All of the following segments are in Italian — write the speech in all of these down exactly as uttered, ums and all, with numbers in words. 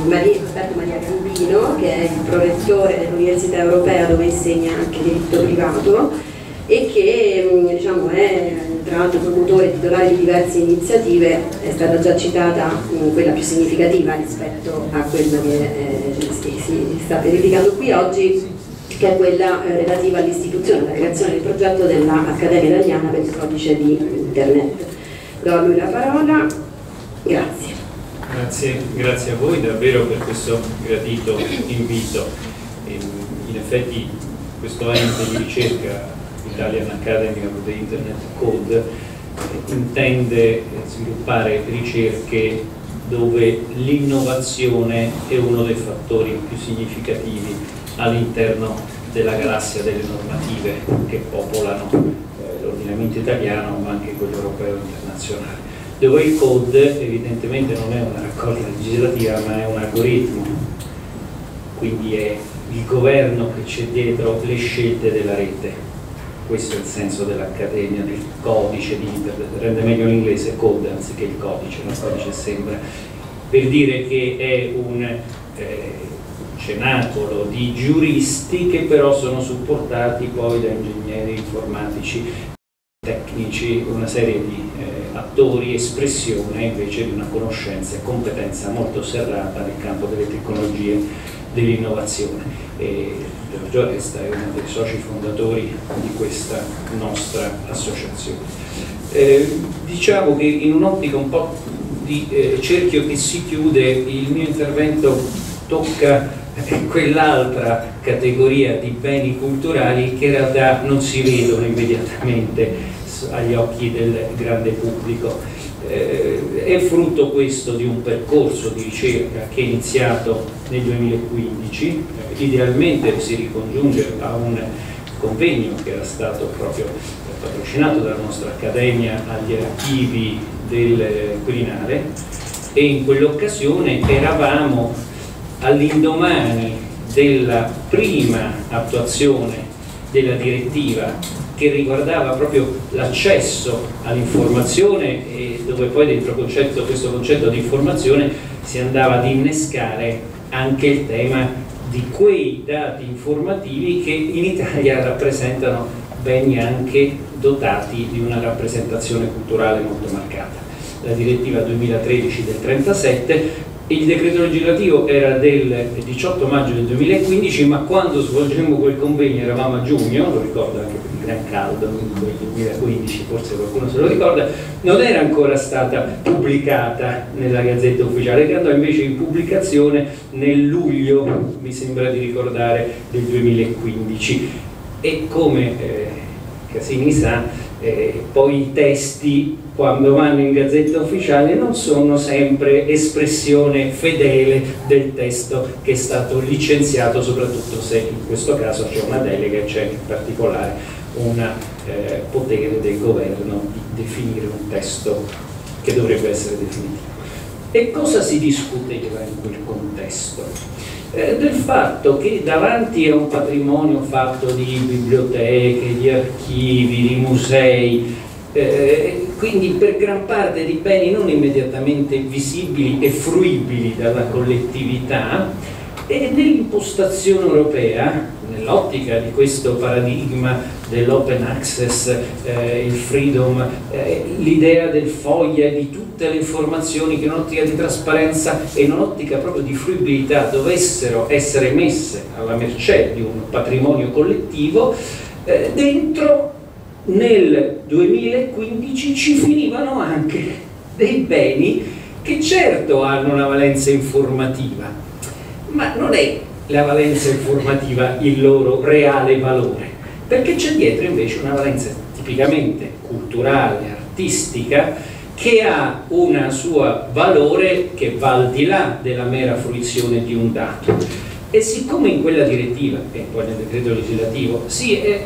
Maria, Roberto Maria Gambino, che è il prorettore dell'Università Europea dove insegna anche diritto privato e che diciamo, è tra l'altro promotore e titolare di diverse iniziative. È stata già citata mh, quella più significativa rispetto a quella che eh, si, si sta verificando qui oggi, che è quella eh, relativa all'istituzione, alla creazione del progetto dell'Accademia Italiana per il Codice di Internet. Do a lui la parola, grazie. Grazie, grazie a voi davvero per questo gradito invito. In effetti questo ente di ricerca, Italian Academy of the Internet Code, intende sviluppare ricerche dove l'innovazione è uno dei fattori più significativi all'interno della galassia delle normative che popolano eh, l'ordinamento italiano ma anche quello europeo e internazionale, dove il code evidentemente non è una raccolta legislativa ma è un algoritmo, quindi è il governo che c'è dietro le scelte della rete. Questo è il senso dell'Accademia, del codice di Internet, rende meglio in inglese code anziché il codice, il codice sembra, per dire che è un eh, cenacolo di giuristi che però sono supportati poi da ingegneri informatici, tecnici, una serie di eh, attori, espressione invece di una conoscenza e competenza molto serrata nel campo delle tecnologie dell'innovazione. Giorgio Resta è uno dei soci fondatori di questa nostra associazione. Eh, diciamo che in un'ottica un po' di eh, cerchio che si chiude, il mio intervento tocca eh, quell'altra categoria di beni culturali che in realtà non si vedono immediatamente agli occhi del grande pubblico. Eh, è frutto questo di un percorso di ricerca che è iniziato nel duemilaquindici, eh, idealmente si ricongiunge a un convegno che era stato proprio patrocinato dalla nostra Accademia agli archivi del Quirinale, e in quell'occasione eravamo all'indomani della prima attuazione della direttiva che riguardava proprio l'accesso all'informazione, e dove poi dentro concetto, questo concetto di informazione si andava ad innescare anche il tema di quei dati informativi che in Italia rappresentano beni anche dotati di una rappresentazione culturale molto marcata. La direttiva duemilatredici del trentasette, il decreto legislativo era del diciotto maggio del duemilaquindici, ma quando svolgemmo quel convegno eravamo a giugno, lo ricordo anche per il gran caldo del duemilaquindici, forse qualcuno se lo ricorda, non era ancora stata pubblicata nella Gazzetta Ufficiale, che andò invece in pubblicazione nel luglio, mi sembra di ricordare, del duemilaquindici. E come eh, Casini sa, eh, poi i testi, quando vanno in Gazzetta Ufficiale, non sono sempre espressione fedele del testo che è stato licenziato, soprattutto se in questo caso c'è una delega e c'è in particolare un eh, potere del governo di definire un testo che dovrebbe essere definitivo. E cosa si discuteva in quel contesto? Eh, del fatto che davanti a un patrimonio fatto di biblioteche, di archivi, di musei, eh, quindi per gran parte di beni non immediatamente visibili e fruibili dalla collettività, e nell'impostazione europea, nell'ottica di questo paradigma dell'open access, eh, il freedom, eh, l'idea del foglia e di tutte le informazioni che in un'ottica di trasparenza e in un'ottica proprio di fruibilità dovessero essere messe alla mercé di un patrimonio collettivo, eh, dentro nel duemilaquindici ci finivano anche dei beni che certo hanno una valenza informativa, ma non è la valenza informativa il loro reale valore, perché c'è dietro invece una valenza tipicamente culturale, artistica, che ha un suo valore che va al di là della mera fruizione di un dato. E siccome in quella direttiva e poi nel decreto legislativo si è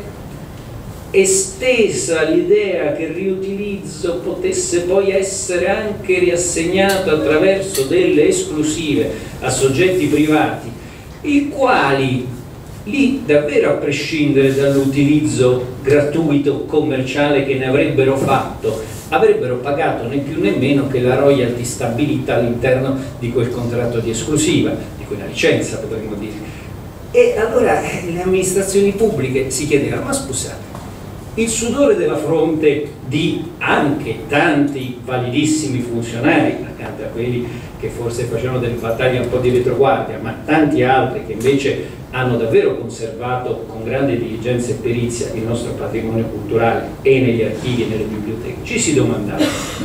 estesa l'idea che il riutilizzo potesse poi essere anche riassegnato attraverso delle esclusive a soggetti privati, i quali lì davvero, a prescindere dall'utilizzo gratuito commerciale che ne avrebbero fatto, avrebbero pagato né più né meno che la royalty stabilita all'interno di quel contratto di esclusiva, di quella licenza potremmo dire. E allora le amministrazioni pubbliche si chiedevano: ma scusate, il sudore della fronte di anche tanti validissimi funzionari, accanto a quelli che forse facevano delle battaglie un po' di retroguardia, ma tanti altri che invece hanno davvero conservato con grande diligenza e perizia il nostro patrimonio culturale e negli archivi e nelle biblioteche, ci si domandava: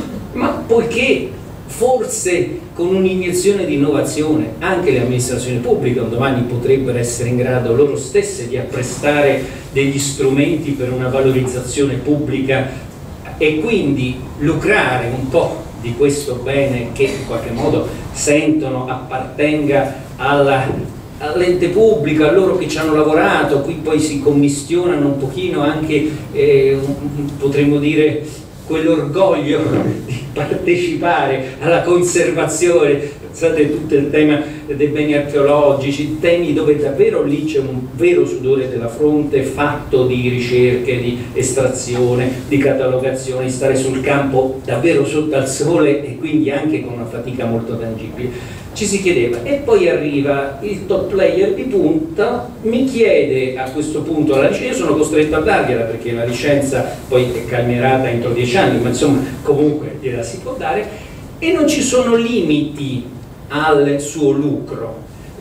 ma poiché forse con un'iniezione di innovazione anche le amministrazioni pubbliche un domani potrebbero essere in grado loro stesse di apprestare degli strumenti per una valorizzazione pubblica e quindi lucrare un po' di questo bene che in qualche modo sentono appartenga alla, all'ente pubblico, a loro che ci hanno lavorato, qui poi si commissionano un pochino anche, eh, potremmo dire, quell'orgoglio di partecipare alla conservazione. Pensate a tutto il tema dei beni archeologici, temi dove davvero lì c'è un vero sudore della fronte fatto di ricerche, di estrazione, di catalogazione, di stare sul campo davvero sotto al sole e quindi anche con una fatica molto tangibile. Ci si chiedeva, e poi arriva il top player di punta, mi chiede a questo punto la licenza, io sono costretto a dargliela perché la licenza poi è calmierata entro dieci anni, ma insomma comunque gliela si può dare, e non ci sono limiti al suo lucro,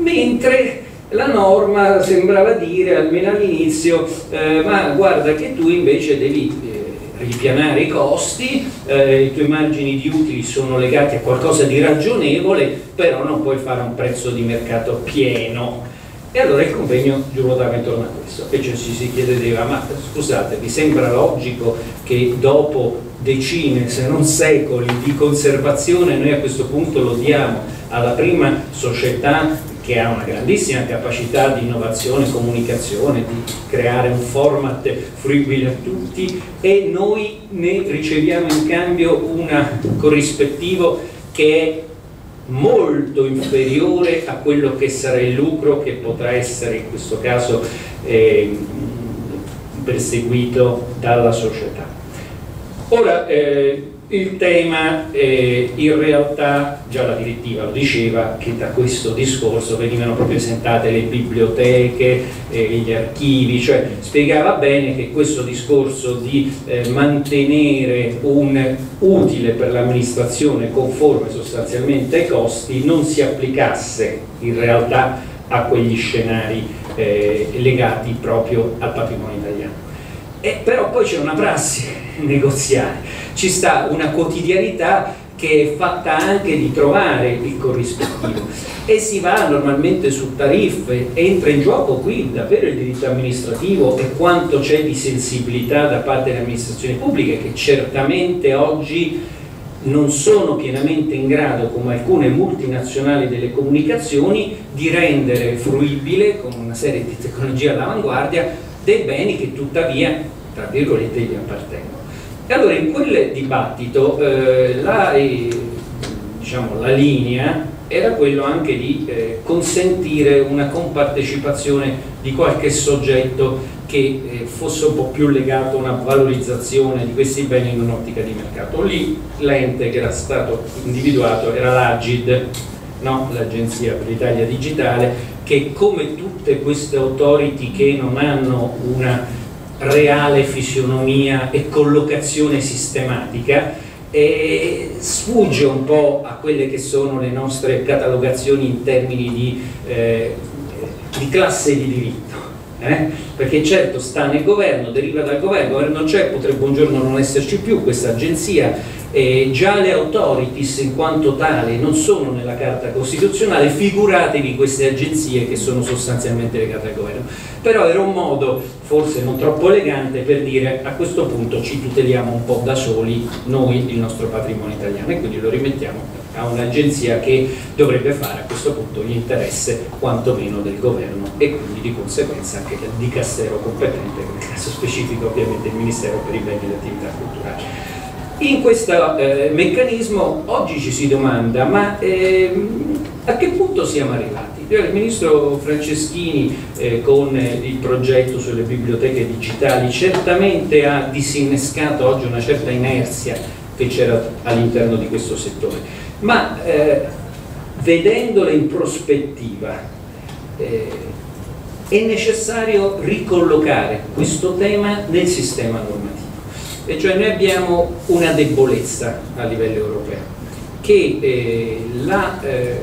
mentre la norma sembrava dire, almeno all'inizio, eh, ma guarda che tu invece devi eh, ripianare i costi, eh, i tuoi margini di utili sono legati a qualcosa di ragionevole, però non puoi fare un prezzo di mercato pieno. E allora il convegno ruotava intorno a questo, e cioè ci si chiedeva: ma scusate, vi sembra logico che dopo decine se non secoli di conservazione noi a questo punto lo diamo alla prima società che ha una grandissima capacità di innovazione, comunicazione, di creare un format fruibile a tutti, e noi ne riceviamo in cambio un corrispettivo che è molto inferiore a quello che sarà il lucro che potrà essere in questo caso eh, perseguito dalla società. Ora, eh, il tema, eh, in realtà, già la direttiva lo diceva, che da questo discorso venivano proprio esentate le biblioteche, eh, gli archivi, cioè spiegava bene che questo discorso di eh, mantenere un utile per l'amministrazione conforme sostanzialmente ai costi non si applicasse in realtà a quegli scenari eh, legati proprio al patrimonio italiano. E però poi c'è una prassi negoziale, ci sta una quotidianità che è fatta anche di trovare il corrispettivo, e si va normalmente su tariffe, entra in gioco qui davvero il diritto amministrativo e quanto c'è di sensibilità da parte delle amministrazioni pubbliche, che certamente oggi non sono pienamente in grado, come alcune multinazionali delle comunicazioni, di rendere fruibile con una serie di tecnologie all'avanguardia dei beni che tuttavia, tra virgolette, gli appartengono. E allora in quel dibattito eh, la, eh, diciamo, la linea era quello anche di eh, consentire una compartecipazione di qualche soggetto che eh, fosse un po' più legato a una valorizzazione di questi beni in un'ottica di mercato. Lì l'ente che era stato individuato era l'Agid, no? L'Agenzia per l'Italia Digitale, che come tutte queste authority che non hanno una reale fisionomia e collocazione sistematica, e sfugge un po' a quelle che sono le nostre catalogazioni in termini di, eh, di classe di diritto, eh? Perché certo sta nel governo, deriva dal governo, il governo c'è, potrebbe un giorno non esserci più questa agenzia, eh, già le authorities in quanto tali non sono nella Carta Costituzionale, figuratevi queste agenzie che sono sostanzialmente legate al governo. Però era un modo forse non troppo elegante per dire: a questo punto ci tuteliamo un po' da soli noi il nostro patrimonio italiano, e quindi lo rimettiamo a un'agenzia che dovrebbe fare a questo punto l'interesse quantomeno del governo e quindi di conseguenza anche del dicastero competente, che nel caso specifico ovviamente il Ministero per i beni e le attività culturali. In questo eh, meccanismo oggi ci si domanda: ma ehm, a che punto siamo arrivati? Il ministro Franceschini eh, con eh, il progetto sulle biblioteche digitali certamente ha disinnescato oggi una certa inerzia che c'era all'interno di questo settore. Ma eh, vedendole in prospettiva, eh, è necessario ricollocare questo tema nel sistema normativo. E cioè noi abbiamo una debolezza a livello europeo, che eh, la, eh,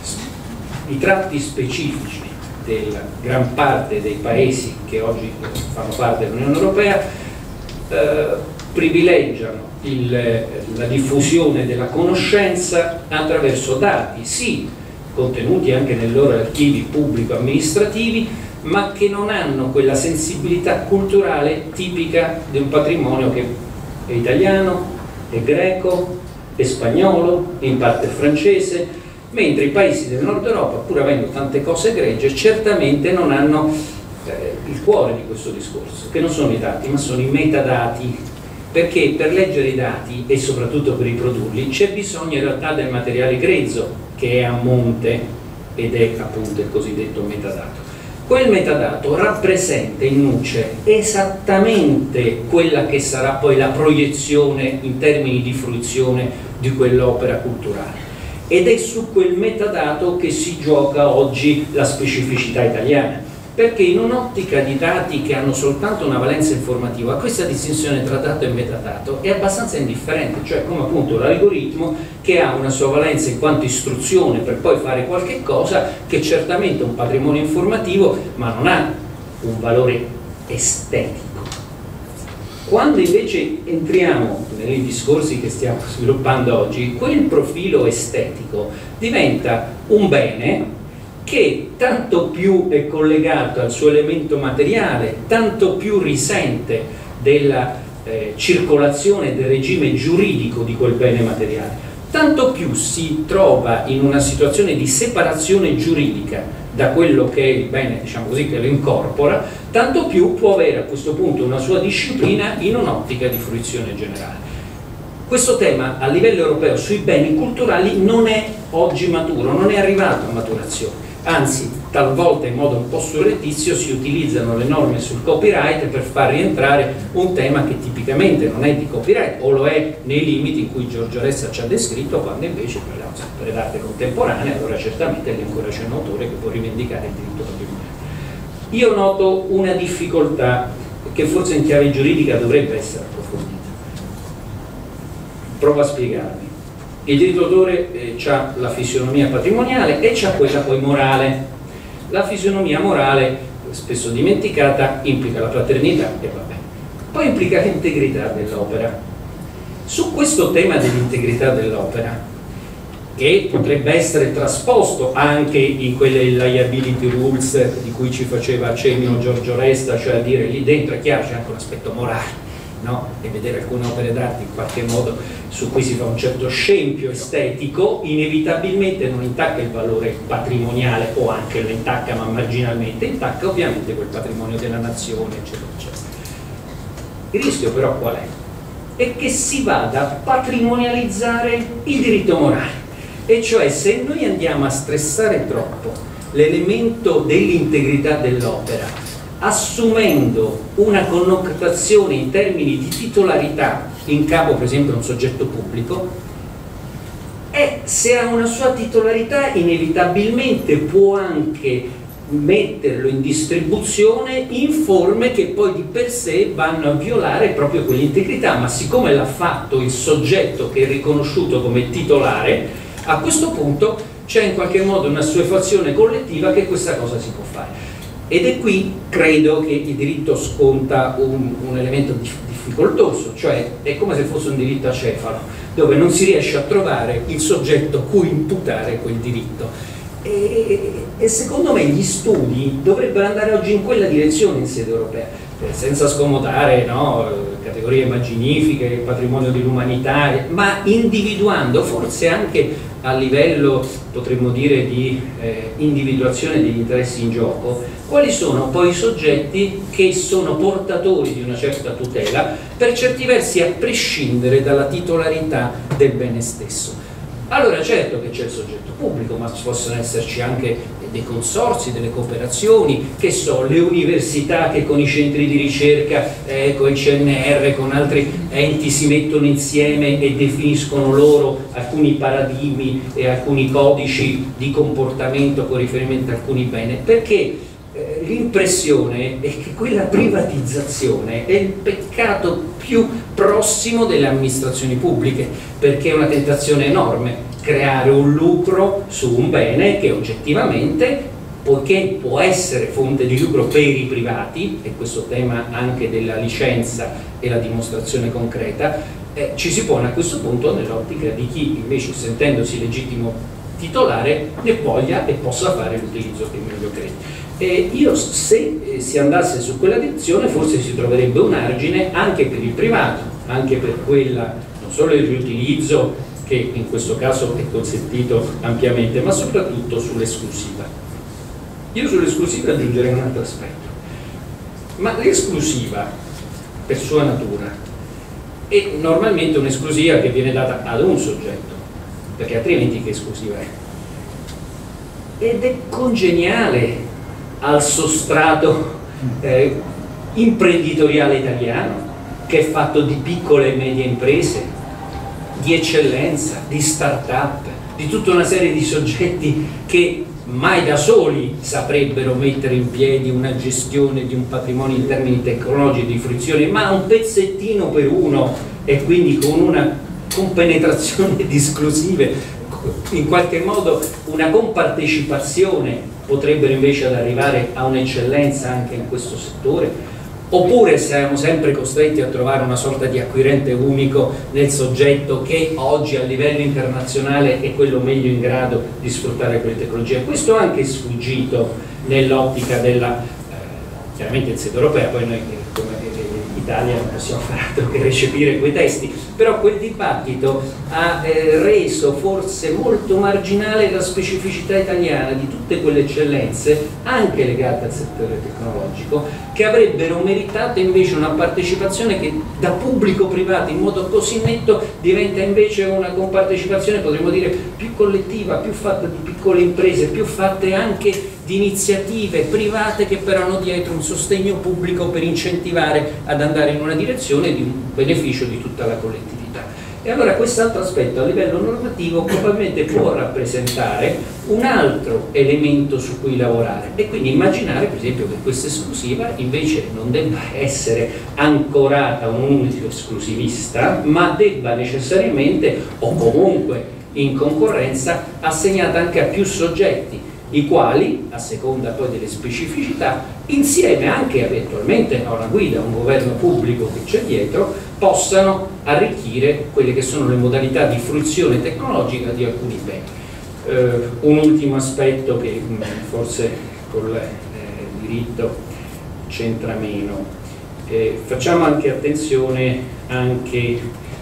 i tratti specifici della gran parte dei paesi che oggi fanno parte dell'Unione Europea eh, privilegiano il, la diffusione della conoscenza attraverso dati, sì, contenuti anche nei loro archivi pubblico-amministrativi, ma che non hanno quella sensibilità culturale tipica di un patrimonio che è italiano, è greco, è spagnolo, in parte francese, mentre i paesi del nord Europa, pur avendo tante cose egregie, certamente non hanno eh, il cuore di questo discorso, che non sono i dati, ma sono i metadati, perché per leggere i dati e soprattutto per riprodurli c'è bisogno in realtà del materiale grezzo, che è a monte ed è appunto il cosiddetto metadato. Quel metadato rappresenta in nuce esattamente quella che sarà poi la proiezione in termini di fruizione di quell'opera culturale, ed è su quel metadato che si gioca oggi la specificità italiana, perché in un'ottica di dati che hanno soltanto una valenza informativa, questa distinzione tra dato e metadato è abbastanza indifferente, cioè come appunto l'algoritmo che ha una sua valenza in quanto istruzione per poi fare qualche cosa, che certamente è un patrimonio informativo ma non ha un valore estetico. Quando invece entriamo nei discorsi che stiamo sviluppando oggi, quel profilo estetico diventa un bene che tanto più è collegato al suo elemento materiale, tanto più risente della eh, circolazione del regime giuridico di quel bene materiale, tanto più si trova in una situazione di separazione giuridica da quello che è il bene, diciamo così, che lo incorpora, tanto più può avere a questo punto una sua disciplina in un'ottica di fruizione generale. Questo tema a livello europeo sui beni culturali non è oggi maturo, non è arrivato a maturazione. Anzi, talvolta in modo un po' surrettizio si utilizzano le norme sul copyright per far rientrare un tema che tipicamente non è di copyright, o lo è nei limiti in cui Giorgio Ressa ci ha descritto, quando invece parliamo sempre d'arte contemporanea, allora certamente lì ancora c'è un autore che può rivendicare il diritto patrimoniale. Io noto una difficoltà che forse in chiave giuridica dovrebbe essere approfondita. Provo a spiegarmi. Il diritto d'autore eh, ha la fisionomia patrimoniale e c'ha quella poi morale. La fisionomia morale, spesso dimenticata, implica la paternità e vabbè. Poi implica l'integrità dell'opera. Su questo tema dell'integrità dell'opera, che potrebbe essere trasposto anche in quelle liability rules di cui ci faceva accenno Giorgio Resta, cioè a dire lì dentro è chiaro c'è anche un aspetto morale, no? E vedere alcune opere d'arte in qualche modo su cui si fa un certo scempio estetico, inevitabilmente non intacca il valore patrimoniale, o anche lo intacca ma marginalmente, intacca ovviamente quel patrimonio della nazione, eccetera, eccetera. Il rischio però qual è? È che si vada a patrimonializzare il diritto morale, e cioè se noi andiamo a stressare troppo l'elemento dell'integrità dell'opera, assumendo una connotazione in termini di titolarità in capo per esempio a un soggetto pubblico, e se ha una sua titolarità inevitabilmente può anche metterlo in distribuzione in forme che poi di per sé vanno a violare proprio quell'integrità, ma siccome l'ha fatto il soggetto che è riconosciuto come titolare, a questo punto c'è in qualche modo una assuefazione collettiva che questa cosa si può fare. Ed è qui, credo, che il diritto sconta un, un elemento difficoltoso, cioè è come se fosse un diritto acefalo, dove non si riesce a trovare il soggetto cui imputare quel diritto. E, e secondo me gli studi dovrebbero andare oggi in quella direzione in sede europea, senza scomodare, no, categorie immaginifiche, il patrimonio dell'umanità, ma individuando, forse anche a livello, potremmo dire, di eh, individuazione degli interessi in gioco, quali sono poi i soggetti che sono portatori di una certa tutela, per certi versi a prescindere dalla titolarità del bene stesso. Allora certo che c'è il soggetto pubblico, ma possono esserci anche dei consorzi, delle cooperazioni, che so, le università che con i centri di ricerca, eh, con il C N R, con altri enti si mettono insieme e definiscono loro alcuni paradigmi e alcuni codici di comportamento con riferimento a alcuni beni, perché eh, l'impressione è che quella privatizzazione è il peccato più prossimo delle amministrazioni pubbliche, perché è una tentazione enorme creare un lucro su un bene che oggettivamente, poiché può essere fonte di lucro per i privati, e questo tema anche della licenza e la dimostrazione concreta, eh, ci si pone a questo punto nell'ottica di chi invece, sentendosi legittimo titolare, ne voglia e possa fare l'utilizzo che meglio crede. E io, se eh, si andasse su quella direzione, forse si troverebbe un argine anche per il privato, anche per quella, non solo il riutilizzo che in questo caso è consentito ampiamente, ma soprattutto sull'esclusiva. Io sull'esclusiva aggiungerei un altro aspetto, ma l'esclusiva per sua natura è normalmente un'esclusiva che viene data ad un soggetto, perché altrimenti che esclusiva è? Ed è congeniale al sostrato eh, imprenditoriale italiano, che è fatto di piccole e medie imprese, di eccellenza, di start-up, di tutta una serie di soggetti che mai da soli saprebbero mettere in piedi una gestione di un patrimonio in termini tecnologici di fruizione, ma un pezzettino per uno, e quindi con una compenetrazione di esclusive, in qualche modo una compartecipazione, potrebbero invece ad arrivare a un'eccellenza anche in questo settore. Oppure siamo sempre costretti a trovare una sorta di acquirente unico nel soggetto che oggi a livello internazionale è quello meglio in grado di sfruttare quelle tecnologie. Questo anche è sfuggito nell'ottica della, eh, chiaramente in sede europea, poi noi come Italia non possiamo fare altro che recepire quei testi, però quel dibattito ha eh, reso forse molto marginale la specificità italiana di tutte quelle eccellenze, anche legate al settore tecnologico, che avrebbero meritato invece una partecipazione che da pubblico-privato in modo così netto diventa invece una compartecipazione, potremmo dire, più collettiva, più fatta di piccole imprese, più fatte anche di iniziative private che però hanno dietro un sostegno pubblico per incentivare ad andare in una direzione di un beneficio di tutta la collettività. E allora quest'altro aspetto a livello normativo probabilmente può rappresentare un altro elemento su cui lavorare, e quindi immaginare per esempio che questa esclusiva invece non debba essere ancorata a un unico esclusivista, ma debba necessariamente, o comunque in concorrenza, assegnata anche a più soggetti, i quali, a seconda poi delle specificità, insieme anche eventualmente a una guida, a un governo pubblico che c'è dietro, possano arricchire quelle che sono le modalità di fruizione tecnologica di alcuni beni. Eh, un ultimo aspetto che mh, forse col eh, diritto c'entra meno. Eh, facciamo anche attenzione anche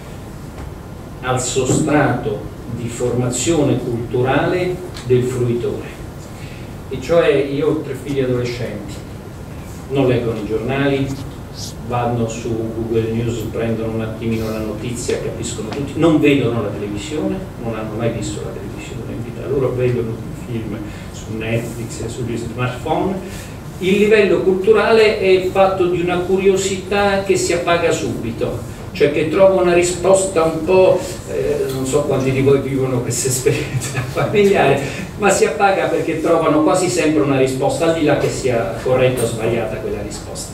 al sostrato di formazione culturale del fruitore. E cioè, io ho tre figli adolescenti, non leggono i giornali, vanno su Google News, prendono un attimino la notizia, capiscono tutti, non vedono la televisione, non hanno mai visto la televisione in vita loro, vedono i film su Netflix e sugli smartphone. Il livello culturale è fatto di una curiosità che si appaga subito, cioè che trova una risposta un po', eh, non so quanti di voi vivono questa esperienza familiare, ma si appaga perché trovano quasi sempre una risposta, al di là che sia corretta o sbagliata quella risposta.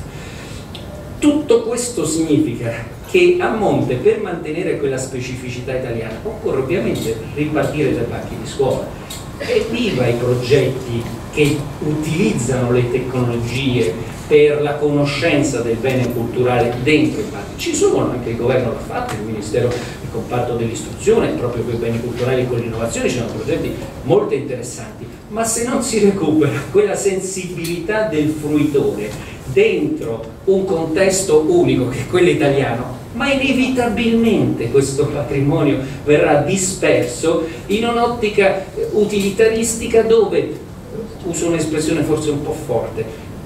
Tutto questo significa che a monte, per mantenere quella specificità italiana, occorre ovviamente ripartire dai banchi di scuola. Evviva i progetti che utilizzano le tecnologie per la conoscenza del bene culturale dentro i banchi. Ci sono, anche il governo l'ha fatto, il Ministero, il comparto dell'istruzione, proprio per i beni culturali e con l'innovazione ci sono progetti molto interessanti, ma se non si recupera quella sensibilità del fruitore dentro un contesto unico che è quello italiano, ma inevitabilmente questo patrimonio verrà disperso in un'ottica utilitaristica dove, uso un'espressione forse un po' forte,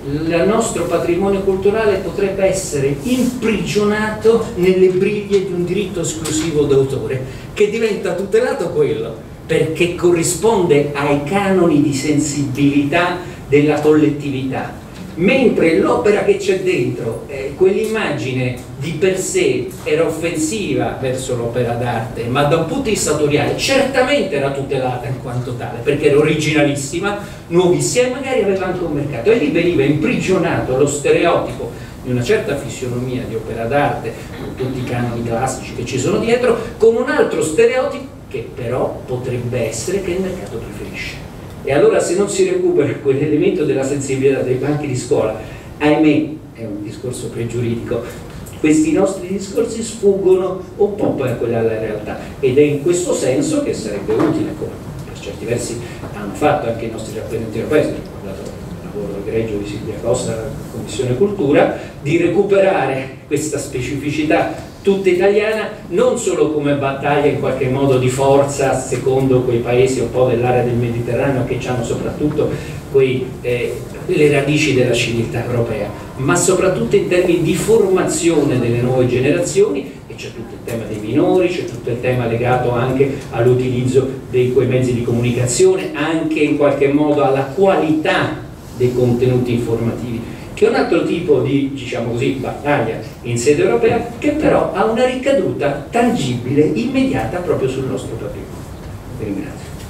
il nostro patrimonio culturale potrebbe essere imprigionato nelle briglie di un diritto esclusivo d'autore, che diventa tutelato quello perché corrisponde ai canoni di sensibilità della collettività, mentre l'opera che c'è dentro, eh, quell'immagine di per sé era offensiva verso l'opera d'arte, ma da un punto di vista autoriale certamente era tutelata in quanto tale, perché era originalissima, nuovissima e magari aveva anche un mercato, e lì veniva imprigionato lo stereotipo di una certa fisionomia di opera d'arte, con tutti i canoni classici che ci sono dietro, con un altro stereotipo che però potrebbe essere che il mercato preferisce. E allora, se non si recupera quell'elemento della sensibilità dei banchi di scuola, ahimè, è un discorso pregiuridico, questi nostri discorsi sfuggono un po' per quella alla realtà, ed è in questo senso che sarebbe utile, come per certi versi hanno fatto anche i nostri rappresentanti europei, si è ricordato il lavoro egregio di Silvia Costa alla Commissione Cultura, di recuperare questa specificità tutta italiana, non solo come battaglia in qualche modo di forza secondo quei paesi un po' dell'area del Mediterraneo che hanno soprattutto quei, eh, le radici della civiltà europea, ma soprattutto in termini di formazione delle nuove generazioni, e c'è tutto il tema dei minori, c'è tutto il tema legato anche all'utilizzo di quei mezzi di comunicazione, anche in qualche modo alla qualità dei contenuti informativi, che è un altro tipo di, diciamo così, battaglia in sede europea, che però ha una ricaduta tangibile, immediata proprio sul nostro patrimonio. Vi ringrazio.